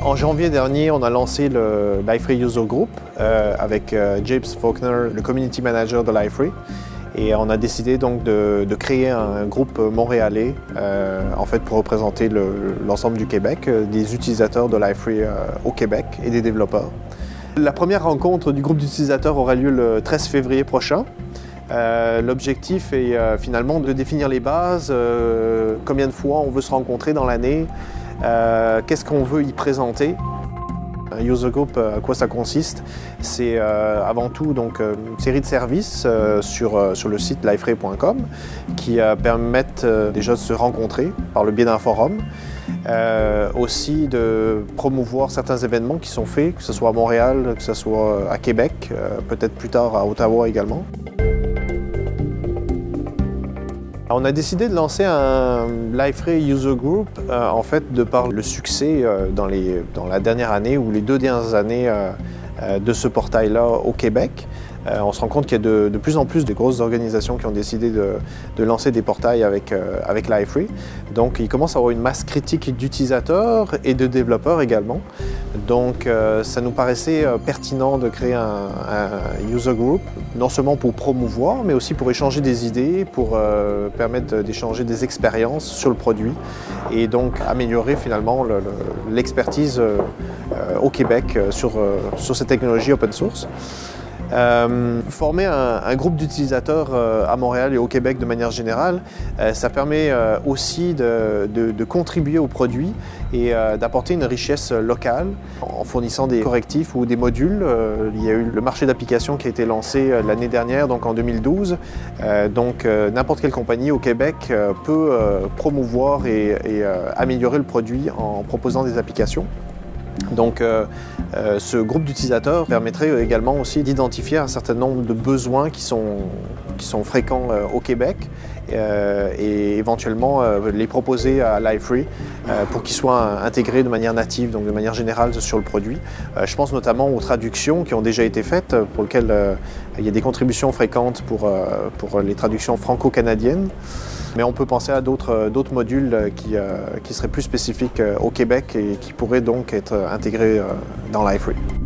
En janvier dernier, on a lancé le Liferay User Group avec James Faulkner, le Community Manager de Liferay. Et on a décidé donc de créer un groupe montréalais en fait pour représenter l'ensemble du Québec, des utilisateurs de Liferay au Québec et des développeurs. La première rencontre du groupe d'utilisateurs aura lieu le 13 février prochain. L'objectif est finalement de définir les bases, combien de fois on veut se rencontrer dans l'année, qu'est-ce qu'on veut y présenter. Un user group, à quoi ça consiste? C'est avant tout donc, une série de services sur le site liferay.com qui permettent déjà de se rencontrer par le biais d'un forum. Aussi de promouvoir certains événements qui sont faits, que ce soit à Montréal, que ce soit à Québec, peut-être plus tard à Ottawa également. On a décidé de lancer un Liferay User Group en fait de par le succès dans la dernière année ou les 2 dernières années de ce portail-là au Québec. On se rend compte qu'il y a de plus en plus de grosses organisations qui ont décidé de lancer des portails avec Liferay. Donc il commence à avoir une masse critique d'utilisateurs et de développeurs également. Donc ça nous paraissait pertinent de créer un user group, non seulement pour promouvoir, mais aussi pour échanger des idées, pour permettre d'échanger des expériences sur le produit et donc améliorer finalement l'expertise au Québec sur cette technologie open source. Former un groupe d'utilisateurs à Montréal et au Québec de manière générale, ça permet aussi de contribuer au produit et d'apporter une richesse locale en fournissant des correctifs ou des modules. Il y a eu le marché d'applications qui a été lancé l'année dernière, donc en 2012. Donc n'importe quelle compagnie au Québec peut promouvoir et améliorer le produit en proposant des applications. Donc ce groupe d'utilisateurs permettrait également aussi d'identifier un certain nombre de besoins qui sont fréquents au Québec et éventuellement les proposer à Liferay pour qu'ils soient intégrés de manière native, donc de manière générale sur le produit. Je pense notamment aux traductions qui ont déjà été faites, pour lesquelles il y a des contributions fréquentes pour les traductions franco-canadiennes. Mais on peut penser à d'autres modules qui seraient plus spécifiques au Québec et qui pourraient donc être intégrés dans Liferay.